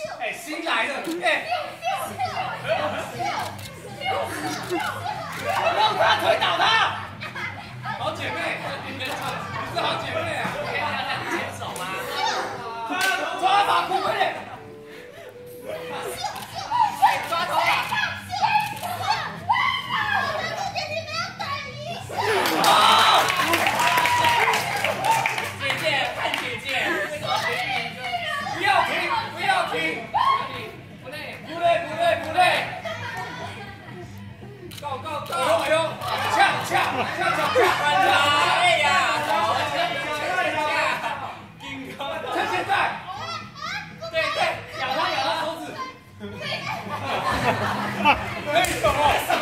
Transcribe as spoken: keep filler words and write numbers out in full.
哎，新来的，哎，让他推倒他，好姐妹，你们是好姐妹啊，可以让他牵手吗？抓把裤快点，抓头发。 不累，不累，不累，不累。Go go go！ 哎呦，呛呛呛呛呛！哎呀，趁现在，对对，咬他咬他手指。可以什么？